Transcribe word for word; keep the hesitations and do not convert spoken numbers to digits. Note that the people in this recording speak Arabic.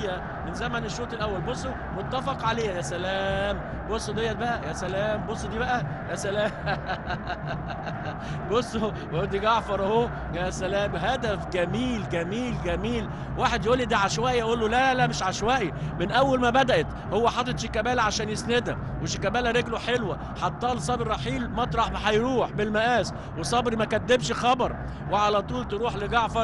دقيقه من زمن الشوط الاول. بصوا متفق عليه، يا سلام. بصوا ديت بقى، يا سلام. بصوا دي بقى، يا سلام. بصوا ودي جعفر اهو، يا سلام. هدف جميل جميل جميل. واحد يقول لي ده عشوائي، اقول له لا لا مش عشوائي. من اول ما بدات هو حاطط شيكابالا عشان يسندها، وشيكابالا رجله حلوه، حطها لصابر رحيل مطرح ما هيروح بالمقاس، وصبري ما كدبش خبر، وعلى طول تروح لجعفر.